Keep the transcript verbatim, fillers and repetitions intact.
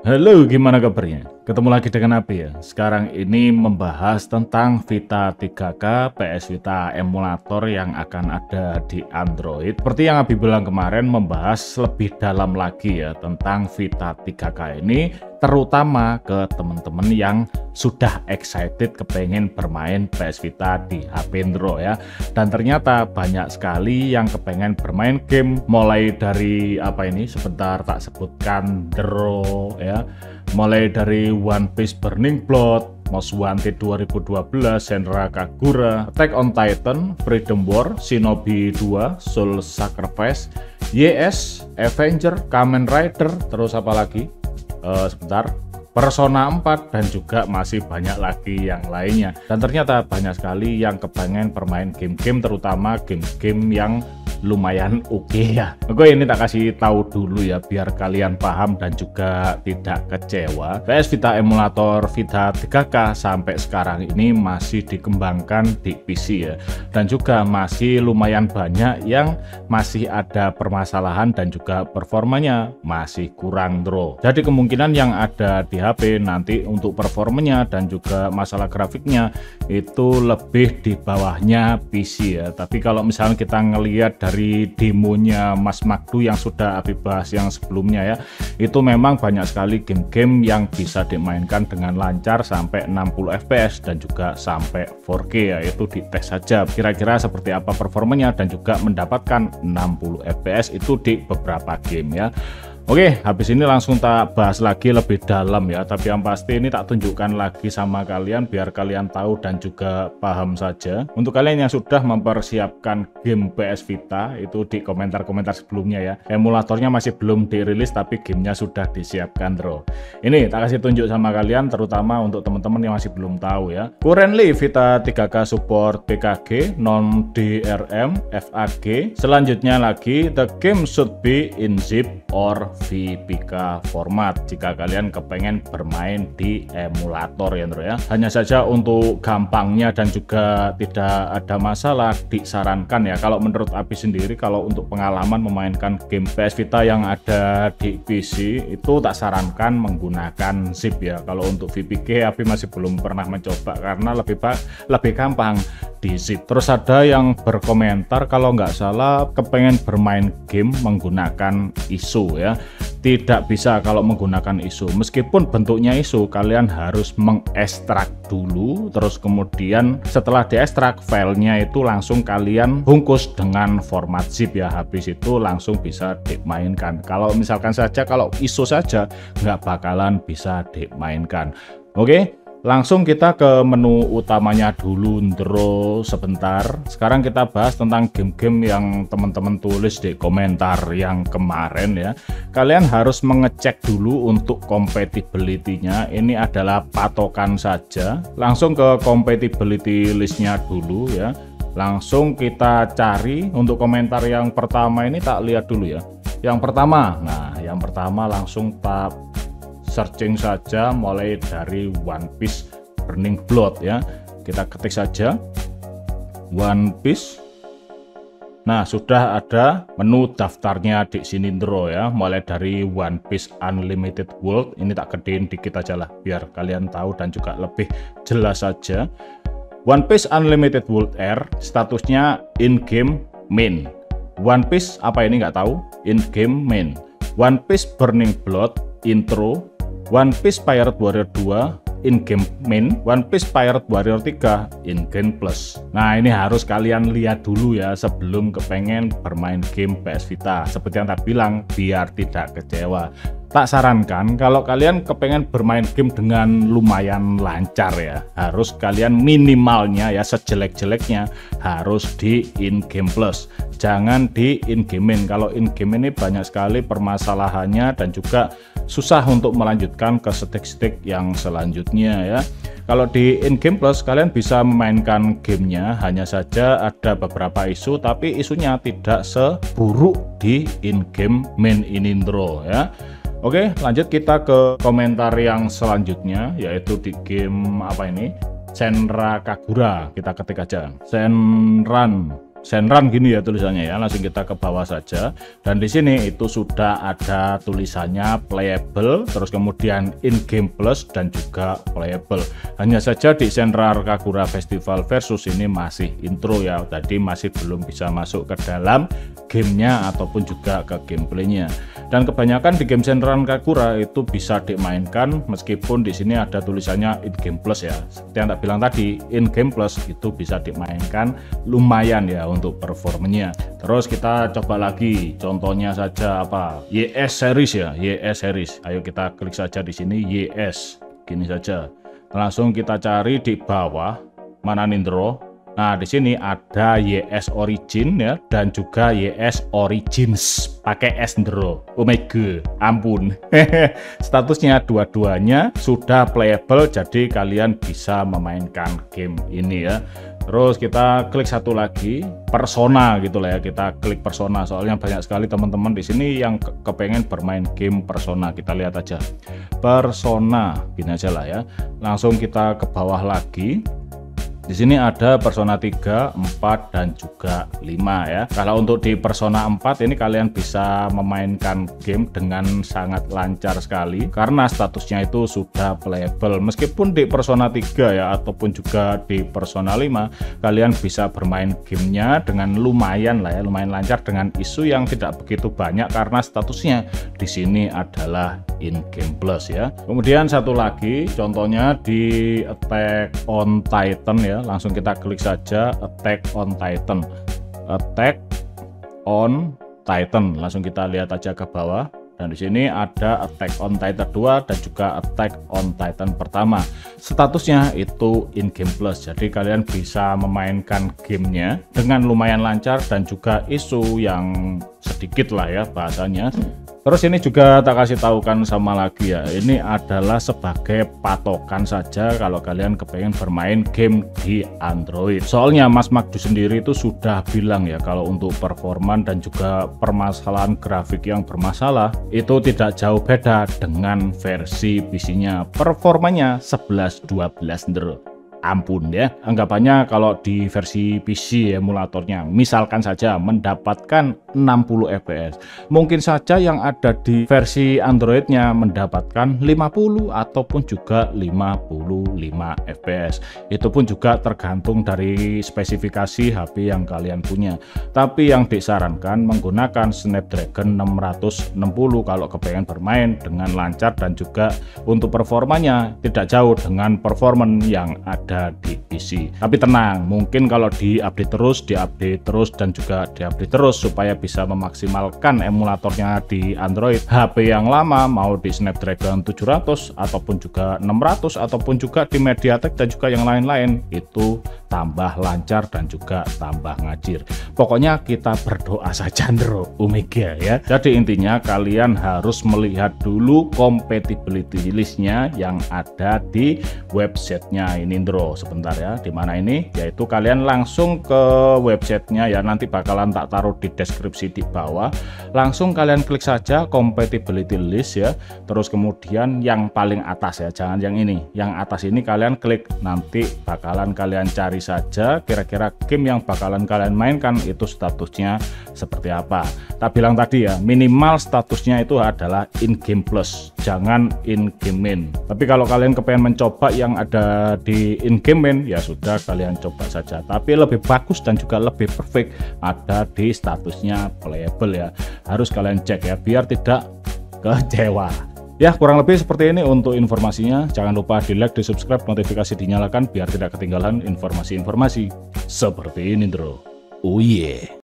Halo, gimana kabarnya? Ketemu lagi dengan Abi ya. Sekarang ini membahas tentang Vita tiga K P S Vita emulator yang akan ada di Android. Seperti yang Abi bilang kemarin, membahas lebih dalam lagi ya tentang Vita tiga K ini, terutama ke teman-teman yang sudah excited kepengen bermain P S Vita di H P Android ya. Dan ternyata banyak sekali yang kepengen bermain game, mulai dari apa ini, sebentar tak sebutkan Draw ya, mulai dari One Piece Burning Blood, Most Wanted dua ribu dua belas, Senran Kagura, Attack on Titan, Freedom War, Shinobi dua, Soul Sacrifice, Y S, Avenger, Kamen Rider, terus apa lagi? Uh, sebentar, Persona empat, dan juga masih banyak lagi yang lainnya. Dan ternyata banyak sekali yang kepengen bermain game-game, terutama game-game yang lumayan oke okay ya. Oke, ini tak kasih tahu dulu ya biar kalian paham dan juga tidak kecewa. P S Vita emulator Vita tiga K sampai sekarang ini masih dikembangkan di P C ya. Dan juga masih lumayan banyak yang masih ada permasalahan dan juga performanya masih kurang draw. Jadi kemungkinan yang ada di H P nanti untuk performanya dan juga masalah grafiknya itu lebih di bawahnya P C ya. Tapi kalau misalnya kita ngelihat dari demonya Mas Magdu yang sudah Abi bahas yang sebelumnya ya, itu memang banyak sekali game-game yang bisa dimainkan dengan lancar sampai enam puluh F P S dan juga sampai empat K ya. Itu dites saja kira-kira seperti apa performanya dan juga mendapatkan enam puluh F P S itu di beberapa game ya. Oke, habis ini langsung tak bahas lagi lebih dalam ya, tapi yang pasti ini tak tunjukkan lagi sama kalian biar kalian tahu dan juga paham saja. Untuk kalian yang sudah mempersiapkan game P S Vita itu di komentar-komentar sebelumnya ya, emulatornya masih belum dirilis tapi gamenya sudah disiapkan bro. Ini tak kasih tunjuk sama kalian, terutama untuk teman-teman yang masih belum tahu ya. Currently Vita tiga K support P K G, non D R M, F A G. Selanjutnya lagi, the game should be in zip or V P K format jika kalian kepengen bermain di emulator ya bro ya. Hanya saja untuk gampangnya dan juga tidak ada masalah, disarankan ya kalau menurut Abi sendiri, kalau untuk pengalaman memainkan game P S Vita yang ada di P C itu tak sarankan menggunakan zip ya. Kalau untuk V P K Abi masih belum pernah mencoba karena lebih lebih gampang di zip. Terus ada yang berkomentar kalau nggak salah kepengen bermain game menggunakan I S O ya. Tidak bisa kalau menggunakan I S O, meskipun bentuknya I S O kalian harus mengekstrak dulu, terus kemudian setelah diekstrak filenya itu langsung kalian bungkus dengan format zip ya, habis itu langsung bisa dimainkan. Kalau misalkan saja kalau I S O saja nggak bakalan bisa dimainkan. Oke, langsung kita ke menu utamanya dulu Ndro sebentar. Sekarang kita bahas tentang game-game yang teman-teman tulis di komentar yang kemarin ya. Kalian harus mengecek dulu untuk compatibility-nya. Ini adalah patokan saja. Langsung ke compatibility listnya dulu ya. Langsung kita cari untuk komentar yang pertama ini, tak lihat dulu ya. Yang pertama, nah yang pertama langsung tak searching saja mulai dari One Piece Burning Blood ya. Kita ketik saja One Piece. Nah, sudah ada menu daftarnya di sini bro ya, mulai dari One Piece Unlimited World. Ini tak gedein dikit aja lah biar kalian tahu dan juga lebih jelas saja. One Piece Unlimited World Air statusnya in game main. One Piece apa ini nggak tahu, in game main. One Piece Burning Blood intro. One Piece Pirate Warrior dua in-game main, One Piece Pirate Warrior tiga in-game plus. Nah, ini harus kalian lihat dulu ya sebelum kepengen bermain game P S Vita. Seperti yang tak bilang, biar tidak kecewa. Tak sarankan kalau kalian kepengen bermain game dengan lumayan lancar ya, harus kalian minimalnya ya, sejelek-jeleknya harus di in-game plus, jangan di in-game main. Kalau in-game ini banyak sekali permasalahannya dan juga susah untuk melanjutkan ke stik-stik yang selanjutnya ya. Kalau di in-game plus kalian bisa memainkan gamenya, hanya saja ada beberapa isu, tapi isunya tidak seburuk di in-game main ini bro ya. Oke, lanjut kita ke komentar yang selanjutnya, yaitu di game apa ini, Senran Kagura. Kita ketik aja Senran Shenron gini ya tulisannya ya, langsung kita ke bawah saja. Dan di sini itu sudah ada tulisannya playable, terus kemudian in game plus dan juga playable. Hanya saja di Shenron Kagura Festival Versus ini masih intro ya, tadi masih belum bisa masuk ke dalam gamenya ataupun juga ke gameplaynya. Dan kebanyakan di game Shenron Kagura itu bisa dimainkan meskipun di sini ada tulisannya in game plus ya. Seperti yang tak bilang tadi, in game plus itu bisa dimainkan lumayan ya untuk performanya. Terus kita coba lagi, contohnya saja apa, Y S series ya, Y S series. Ayo kita klik saja di sini Y S, gini saja. Langsung kita cari di bawah mana Nindro. Nah, di sini ada Y S Origin ya dan juga Y S Origins pakai S Nindro. Oh my god, ampun. Statusnya dua-duanya sudah playable, jadi kalian bisa memainkan game ini ya. Terus kita klik satu lagi, Persona gitu lah ya, kita klik Persona soalnya banyak sekali teman-teman di sini yang ke kepengen bermain game Persona. Kita lihat aja Persona, gini aja lah ya. Langsung kita ke bawah lagi. Di sini ada Persona tiga, empat dan juga lima ya. Kalau untuk di Persona empat ini kalian bisa memainkan game dengan sangat lancar sekali karena statusnya itu sudah playable. Meskipun di Persona tiga ya ataupun juga di Persona lima kalian bisa bermain gamenya dengan lumayan lah ya, lumayan lancar dengan isu yang tidak begitu banyak karena statusnya di sini adalah in game plus ya. Kemudian satu lagi contohnya di Attack on Titan ya. Langsung kita klik saja Attack on Titan, Attack on Titan. Langsung kita lihat aja ke bawah. Dan di sini ada Attack on Titan dua dan juga Attack on Titan pertama. Statusnya itu in game plus. Jadi kalian bisa memainkan gamenya dengan lumayan lancar dan juga isu yang sedikit lah ya bahasanya. Terus ini juga tak kasih tahukan sama lagi ya, ini adalah sebagai patokan saja kalau kalian kepengen bermain game di Android. Soalnya Mas Magdu sendiri itu sudah bilang ya kalau untuk performan dan juga permasalahan grafik yang bermasalah itu tidak jauh beda dengan versi P C-nya. Performanya sebelas dua belas Ndro. Ampun ya, anggapannya kalau di versi P C emulatornya misalkan saja mendapatkan enam puluh F P S, mungkin saja yang ada di versi Androidnya mendapatkan lima puluh ataupun juga lima puluh lima F P S. Itu pun juga tergantung dari spesifikasi H P yang kalian punya, tapi yang disarankan menggunakan Snapdragon enam ratus enam puluh kalau kepengen bermain dengan lancar dan juga untuk performanya tidak jauh dengan performance yang ada ada di P C. Tapi tenang, mungkin kalau diupdate terus, diupdate terus dan juga diupdate terus supaya bisa memaksimalkan emulatornya di Android, H P yang lama mau di Snapdragon tujuh ratus ataupun juga enam ratus ataupun juga di MediaTek dan juga yang lain-lain itu tambah lancar dan juga tambah ngajir. Pokoknya kita berdoa saja Ndro, Omega ya. Jadi intinya kalian harus melihat dulu compatibility listnya yang ada di websitenya ini Ndro. Sebentar ya, di mana ini? Yaitu kalian langsung ke websitenya ya, nanti bakalan tak taruh di deskripsi di bawah. Langsung kalian klik saja compatibility list ya. Terus kemudian yang paling atas ya, jangan yang ini. Yang atas ini kalian klik, nanti bakalan kalian cari saja kira-kira game yang bakalan kalian mainkan itu statusnya seperti apa. Tak bilang tadi ya, minimal statusnya itu adalah in game plus, jangan in game main. Tapi kalau kalian kepengen mencoba yang ada di in game main ya sudah, kalian coba saja. Tapi lebih bagus dan juga lebih perfect ada di statusnya playable ya. Harus kalian cek ya biar tidak kecewa. Ya, kurang lebih seperti ini untuk informasinya. Jangan lupa di like, di subscribe, notifikasi dinyalakan biar tidak ketinggalan informasi-informasi seperti ini Ndro. Oh yeah.